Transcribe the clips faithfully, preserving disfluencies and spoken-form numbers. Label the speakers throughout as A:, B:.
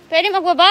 A: Pwede magbaba?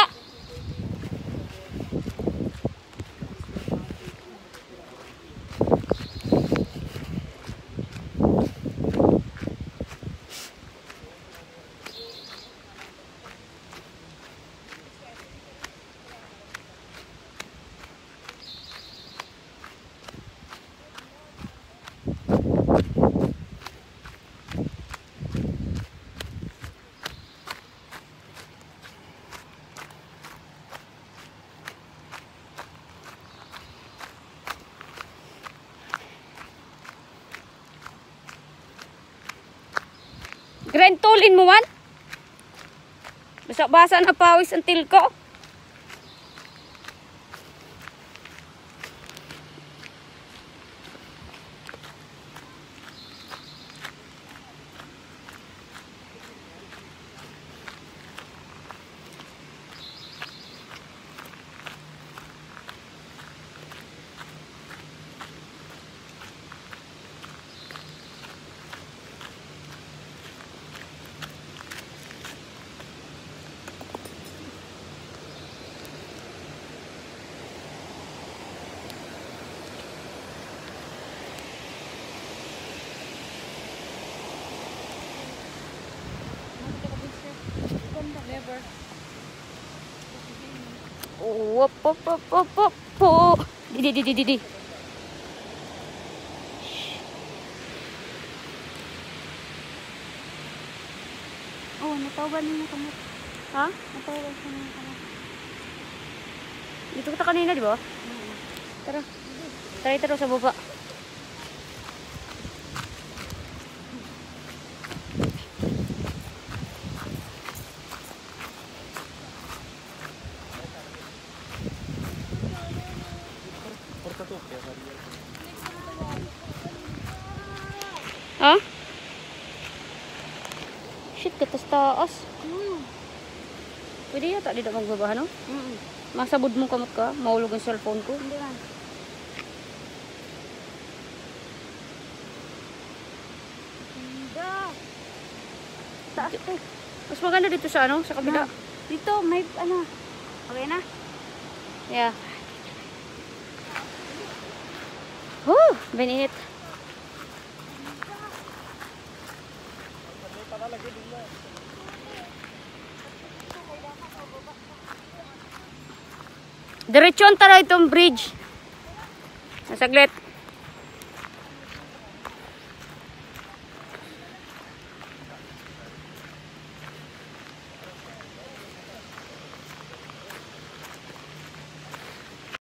A: Grind tool in mo man. Basa-basa na pawis ang til ko.
B: Never.
A: Oh, op, op, op, op, op, op. Di, di, di, di, di.
B: Oh, natawagan niyo kamot.
A: Ha?
B: Natawagan ko niyo kamot.
A: Dito kita kanina, di ba?
B: Mm.
A: Tara. Tara, tara sa baba. Ha? Shit, katas taas.
B: Mm.
A: Pwede yata dito magbaba, no?
B: Mm.
A: Masabod mo kamot ka, maulog ang cellphone ko.
B: Hindi man. Hindi.
A: Taas ko. Mas maganda dito sa ano, sa kabila.
B: Na, dito may ano. Okay na?
A: Yeah. Woo! Binit. Diretsyon tara itong bridge. Nasaglit.